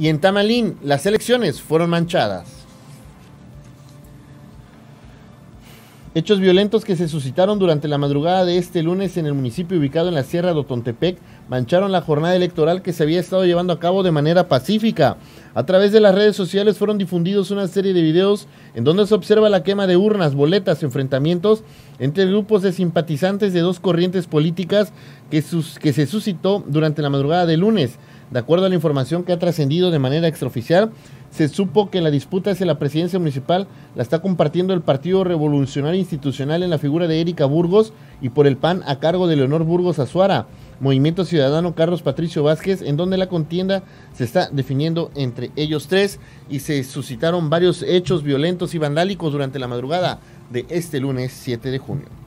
Y en Tamalín, las elecciones fueron manchadas. Hechos violentos que se suscitaron durante la madrugada de este lunes en el municipio ubicado en la Sierra de Otontepec mancharon la jornada electoral que se había estado llevando a cabo de manera pacífica. A través de las redes sociales fueron difundidos una serie de videos en donde se observa la quema de urnas, boletas, enfrentamientos entre grupos de simpatizantes de dos corrientes políticas que se suscitó durante la madrugada del lunes. De acuerdo a la información que ha trascendido de manera extraoficial, se supo que la disputa hacia la presidencia municipal la está compartiendo el Partido Revolucionario Institucional en la figura de Erika Burgos y por el PAN a cargo de Leonor Burgos Azuara, Movimiento Ciudadano Carlos Patricio Vázquez, en donde la contienda se está definiendo entre ellos tres y se suscitaron varios hechos violentos y vandálicos durante la madrugada de este lunes 7 de junio.